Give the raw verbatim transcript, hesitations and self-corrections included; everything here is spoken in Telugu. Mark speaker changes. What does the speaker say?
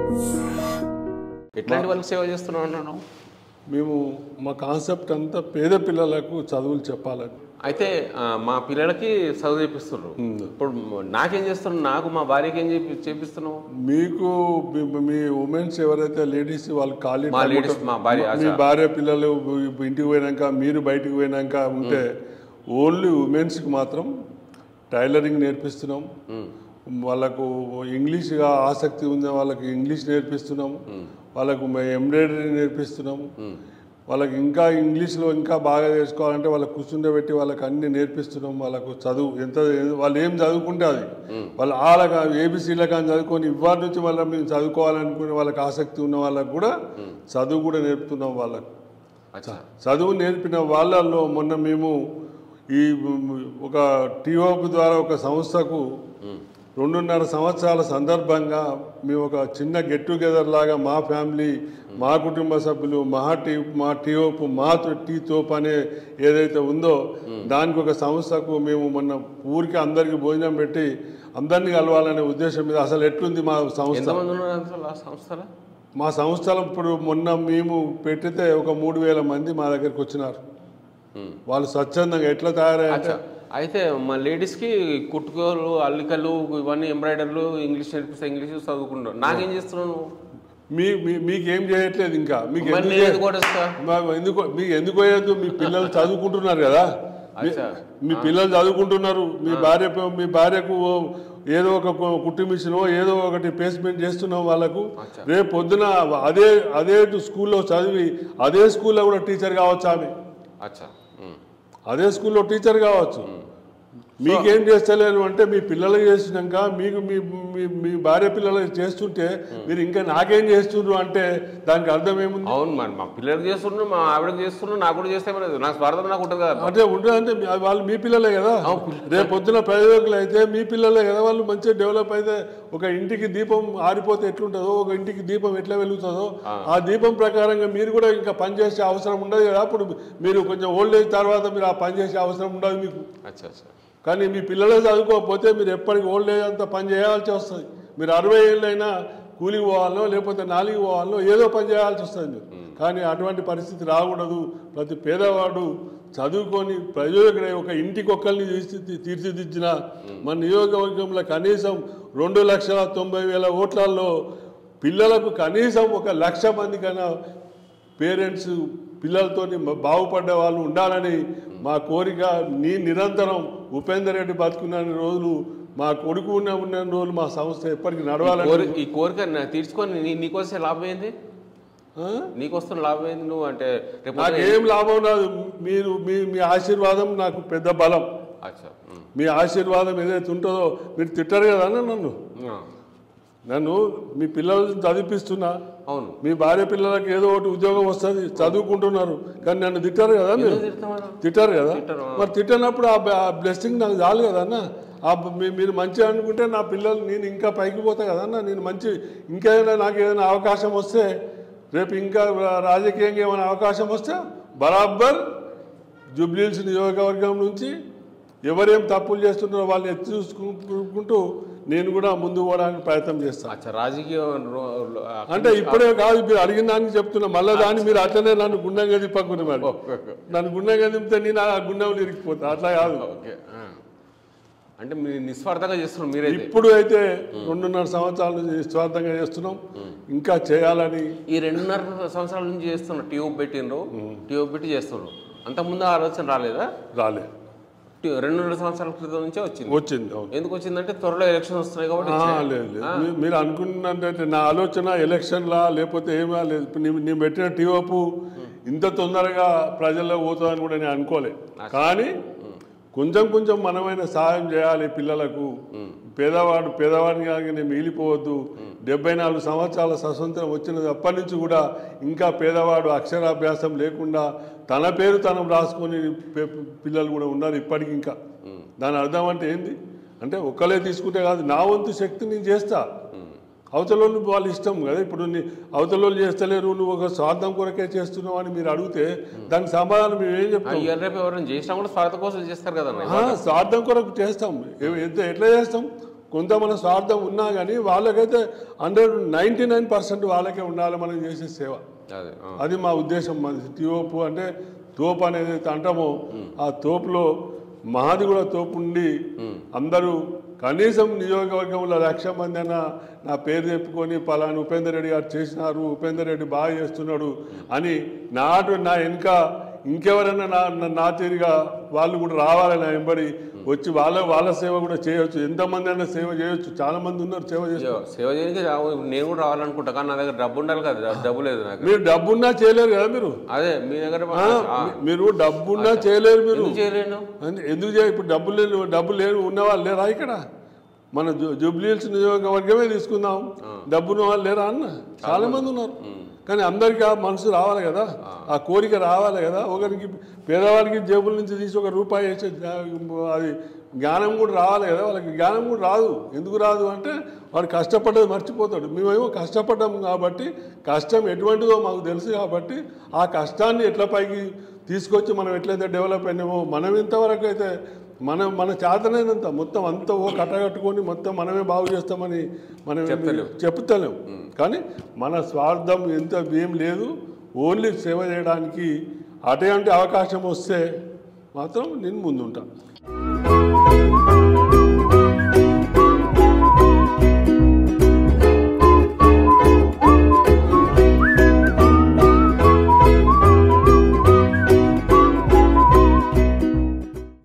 Speaker 1: ఎట్లాంటి వాళ్ళకి సేవ చేస్తున్నావు అన్నాను?
Speaker 2: మేము మా కాన్సెప్ట్ అంతా పేద పిల్లలకు చదువులు చెప్పాలని.
Speaker 1: అయితే మా పిల్లలకి చదువు చేపిస్తున్నారు. ఇప్పుడు నాకేం చేస్తున్నావు? నాకు మా భార్యకి ఏం చెప్పి చేపిస్తున్నావు?
Speaker 2: మీకు మీ ఉమెన్స్ ఎవరైతే లేడీస్ వాళ్ళు ఖాళీ
Speaker 1: మా లేడీస్ మా భార్య
Speaker 2: మీ భార్య పిల్లలు ఇంటికి పోయినాక మీరు బయటికి పోయినాక ఉంటే ఓన్లీ ఉమెన్స్కి మాత్రం టైలరింగ్ నేర్పిస్తున్నాం. వాళ్ళకు ఇంగ్లీష్గా ఆసక్తి ఉన్న వాళ్ళకి ఇంగ్లీష్ నేర్పిస్తున్నాము. వాళ్ళకు ఎంబ్రాయిడరీ నేర్పిస్తున్నాము. వాళ్ళకి ఇంకా ఇంగ్లీష్లో ఇంకా బాగా నేర్చుకోవాలంటే వాళ్ళకి కూర్చుండబెట్టి వాళ్ళకి అన్ని నేర్పిస్తున్నాం. వాళ్ళకు చదువు ఎంత వాళ్ళు ఏం చదువుకుంటే అది వాళ్ళు ఆలగా ఏబిసీలకు అని చదువుకొని ఇవాళ నుంచి మళ్ళీ మేము చదువుకోవాలనుకునే వాళ్ళకి ఆసక్తి ఉన్న వాళ్ళకు కూడా చదువు కూడా నేర్పుతున్నాం. వాళ్ళకు చదువు నేర్పిన వాళ్ళల్లో మొన్న మేము ఈ ఒక టీఓపి ద్వారా ఒక సంస్థకు రెండున్నర సంవత్సరాల సందర్భంగా మేము ఒక చిన్న గెట్ టుగెదర్ లాగా మా ఫ్యామిలీ మా కుటుంబ సభ్యులు మా టీ మా టీఓపు మా టీ తోపు అనే ఏదైతే ఉందో దానికి ఒక సంస్థకు మేము మొన్న ఊరికి అందరికీ భోజనం పెట్టి అందరినీ కలవాలనే ఉద్దేశం మీద అసలు ఎట్లుంది మా సంస్థ. మా సంస్థలో ఇప్పుడు మొన్న మేము పెట్టితే ఒక మూడు వేల మంది మా దగ్గరికి వచ్చినారు. వాళ్ళు స్వచ్ఛందంగా ఎట్లా తయారయ్యారు.
Speaker 1: అయితే మా లేడీస్కి కుట్టుకోలు అల్లికలు ఇవన్నీ ఎంబ్రాయిడర్లు ఇంగ్లీష్ నేర్పిస్తే ఇంగ్లీష్ చదువుకుంటారు. నాకేం చేస్తున్నాను?
Speaker 2: మీ మీకేం చేయట్లేదు ఇంకా. మీకు ఎందుకు మీకు ఎందుకు పోయేది? మీ పిల్లలు చదువుకుంటున్నారు కదా. మీ పిల్లలు చదువుకుంటున్నారు. మీ భార్య మీ భార్యకు ఏదో ఒక కుట్టు మిషనో ఏదో ఒకటి ప్లేస్మెంట్ చేస్తున్నాం వాళ్ళకు. రేపు పొద్దున అదే అదే స్కూల్లో చదివి అదే స్కూల్లో కూడా టీచర్ కావచ్చు. ఆమె అదే స్కూల్లో టీచర్ కావచ్చు. మీకేం చేస్తలేరు అంటే మీ పిల్లలు చేసినాక మీకు మీ మీ భార్య పిల్లలు చేస్తుంటే మీరు ఇంకా నాకేం చేస్తున్నారు అంటే దానికి అర్థం ఏముంది?
Speaker 1: అవును, మా పిల్లలకు చేస్తున్నారు, మా ఆవిడకి చేస్తున్నారు, నాకు కూడా చేస్తే నాకు స్వార్థం నాకు ఉంటుంది కదా.
Speaker 2: అంటే ఉంటుంది అంటే వాళ్ళు మీ పిల్లలే కదా. రేపు పొద్దున ప్రయోజకులు అయితే మీ పిల్లలే కదా. వాళ్ళు మంచిగా డెవలప్ అయితే ఒక ఇంటికి దీపం ఆరిపోతే ఎట్లుంటుందో ఒక ఇంటికి దీపం ఎట్లా వెలుగుతుందో ఆ దీపం ప్రకారంగా మీరు కూడా ఇంకా పనిచేసే అవసరం ఉండదు కదా. అప్పుడు మీరు కొంచెం ఓల్డ్ ఏజ్ తర్వాత మీరు ఆ పని చేసే అవసరం ఉండదు మీకు. కానీ మీ పిల్లలే చదువుకోకపోతే మీరు ఎప్పటికీ ఓల్డ్ ఏజ్ అంతా పని చేయాల్సి వస్తుంది. మీరు అరవై ఏళ్ళైనా కూలికి పోవాలనో లేకపోతే నాలుగు పోవాలనో ఏదో పని చేయాల్సి వస్తుంది మీరు. కానీ అటువంటి పరిస్థితి రాకూడదు. ప్రతి పేదవాడు చదువుకొని ప్రయోజకుడై ఒక ఇంటికి ఒక్కరిని తీర్చిదిద్దిన మన నియోజకవర్గంలో కనీసం రెండు లక్షల తొంభై వేల ఓట్లలో పిల్లలకు కనీసం ఒక లక్ష మంది కన్నా పేరెంట్స్ పిల్లలతో బాగుపడ్డ వాళ్ళు ఉండాలని మా కోరిక. నీ నిరంతరం ఉపేందర్ రెడ్డి బతుకున్న రోజులు మా కొడుకు ఉన్న ఉన్న రోజులు మా సంస్థ ఎప్పటికీ నడవాలని.
Speaker 1: ఈ కోరిక తీర్చుకొని నీకొస్తే లాభం ఏంది? నీకొస్తున్న లాభం ఏంది? నువ్వు అంటే
Speaker 2: నాకేం లాభం రాదు. మీరు మీ మీ ఆశీర్వాదం నాకు పెద్ద బలం. మీ ఆశీర్వాదం ఏదైతే ఉంటుందో మీరు తిట్టరు కదా నన్ను. నన్ను మీ పిల్లలు చదివిపిస్తున్నా.
Speaker 1: అవును,
Speaker 2: మీ భార్య పిల్లలకి ఏదో ఒకటి ఉద్యోగం వస్తుంది, చదువుకుంటున్నారు. కానీ నన్ను తిట్టారు కదా. మీరు తిట్టారు కదా. మరి తిట్టినప్పుడు ఆ బ్లెస్సింగ్ నాకు చాలు కదన్నా. ఆ మీరు మంచిగా అనుకుంటే నా పిల్లలు నేను ఇంకా పైకి పోతా కదన్నా. నేను మంచి ఇంకేదైనా నాకు ఏదైనా అవకాశం వస్తే రేపు ఇంకా రాజకీయంగా ఏమైనా అవకాశం వస్తే బరాబర్ జూబ్లీహిల్స్ నియోజకవర్గం నుంచి ఎవరేం తప్పులు చేస్తున్నారో వాళ్ళని ఎత్తి చూసుకుంటూ నేను కూడా ముందు పోవడానికి ప్రయత్నం చేస్తాను.
Speaker 1: రాజకీయ
Speaker 2: అంటే ఇప్పుడే కాదు, మీరు అడిగిన దానికి చెప్తున్నా. మళ్ళీ దాన్ని మీరు అట్లనే నన్ను గుండంగా తిప్పకుని మరి నన్ను గుండంగా తిప్పితే నేను ఆ గుండంలో ఇరికిపోతా. అట్లా కాదు.
Speaker 1: అంటే మీరు నిస్వార్థంగా చేస్తున్నాం. మీరే
Speaker 2: ఇప్పుడు అయితే రెండున్నర సంవత్సరాల నుంచి నిస్వార్థంగా చేస్తున్నాం. ఇంకా చేయాలని
Speaker 1: ఈ రెండున్నర సంవత్సరాల నుంచి చేస్తున్నాం. ట్యూబ్ పెట్టిండ్రు, ట్యూబ్ పెట్టి చేస్తున్నారు. అంతకుముందు ఆలోచన రాలేదా?
Speaker 2: రాలేదు.
Speaker 1: రెండున్నర సంవత్సరాల క్రితం నుంచే వచ్చింది.
Speaker 2: వచ్చింది
Speaker 1: ఎందుకు వచ్చిందంటే త్వరలో ఎలక్షన్ వస్తున్నాయి కాబట్టి.
Speaker 2: లేదు లేదు, మీరు అనుకున్నట్టే నా ఆలోచన ఎలక్షన్లా లేకపోతే ఏమా లేదు. నేను పెట్టిన టీఓపు ఇంత తొందరగా ప్రజల్లో పోతుందని కూడా నేను అనుకోలే. కానీ కొంచెం కొంచెం మనమైన సహాయం చేయాలి పిల్లలకు. పేదవాడు పేదవాడిని కానీ మిగిలిపోవద్దు. డెబ్బై నాలుగు సంవత్సరాల స్వతంత్రం వచ్చినది అప్పటి నుంచి కూడా ఇంకా పేదవాడు అక్షరాభ్యాసం లేకుండా తన పేరు తనం రాసుకొని పిల్లలు కూడా ఉన్నారు ఇప్పటికి. ఇంకా దాని అర్థం అంటే ఏంది అంటే ఒక్కలే తీసుకుంటే కాదు, నా వంతు శక్తి నేను చేస్తా. అవతలోళ్ళు వాళ్ళు ఇష్టం కదా. ఇప్పుడు అవతలోళ్ళు చేస్తలేరు, నువ్వు ఒక స్వార్థం కొరకే చేస్తున్నావు అని మీరు అడిగితే దానికి సమాధానం మేము ఏం చెప్తాం?
Speaker 1: ఎవరైనా చేసినా కూడా స్వార్థం కోసం చేస్తారు కదా.
Speaker 2: స్వార్థం కొరకు చేస్తాం. ఎంత ఎట్లా చేస్తాం? కొంత మన స్వార్థం ఉన్నా కానీ వాళ్ళకైతే హండ్రెడ్ నైంటీ నైన్ పర్సెంట్ వాళ్ళకే ఉండాలి మనం చేసే సేవ. అది మా ఉద్దేశం. మాది తోపు అంటే తోపు అనేది అంటామో ఆ తోపులో మాది కూడా తోపు ఉండి అందరూ కనీసం నియోజకవర్గంలో లక్ష మంది అన్న నా పేరు చెప్పుకొని పలానా ఉపేందర్ రెడ్డి గారు చేసినారు, ఉపేందర్ రెడ్డి బాగా చేస్తున్నాడు అని నాటు నా వెనుక ఇంకెవరైనా నా నా తీరుగా వాళ్ళు కూడా రావాలని నా వెంబడి వచ్చి వాళ్ళ వాళ్ళ సేవ కూడా చేయొచ్చు. ఎంతమంది అయినా సేవ చేయొచ్చు, చాలా మంది ఉన్నారు సేవ చేస్తారు.
Speaker 1: సేవ చేయడానికి నేను కూడా రావాలనుకుంటా, కానీ నా దగ్గర డబ్బు ఉండాలి కదా, డబ్బు లేదు నాకు.
Speaker 2: మీరు డబ్బున్నా చేయలేరు కదా మీరు.
Speaker 1: అదే మీ దగ్గర
Speaker 2: మీరు డబ్బున్నా చేయలేరు. మీరు
Speaker 1: చేయలేను
Speaker 2: ఎందుకు చేయ ఇప్పుడు డబ్బులు లేరు, డబ్బులు లేరు ఉన్నవాళ్ళు లేరా ఇక్కడ? మన జూబ్లీహిల్స్ నియోజకవర్గమే తీసుకుందాం, డబ్బున్న వాళ్ళు లేరా అన్న? చాలా మంది ఉన్నారు. కానీ అందరికీ ఆ మనసు రావాలి కదా, ఆ కోరిక రావాలి కదా. ఒకరికి పేదవాడికి జేబుల నుంచి తీసి ఒక రూపాయి వేసే అది జ్ఞానం కూడా రావాలి కదా. వాళ్ళకి జ్ఞానం కూడా రాదు. ఎందుకు రాదు అంటే వాడు కష్టపడ్డది మర్చిపోతాడు. మేమేమో కష్టపడ్డాము కాబట్టి కష్టం ఎటువంటిదో మాకు తెలుసు కాబట్టి ఆ కష్టాన్ని ఎట్లా పైకి తీసుకొచ్చి మనం ఎట్లయితే డెవలప్ అయినామో మనం ఇంతవరకు అయితే మనం మన చేతనైనంత మొత్తం అంతా ఓ కట్టగట్టుకొని మొత్తం మనమే బాగు చేస్తామని మనం చెప్తలేము. కానీ మన స్వార్థం ఎంత ఏం లేదు. ఓన్లీ సేవ చేయడానికి అటువంటి అవకాశం వస్తే మాత్రం నేను ముందుంటా.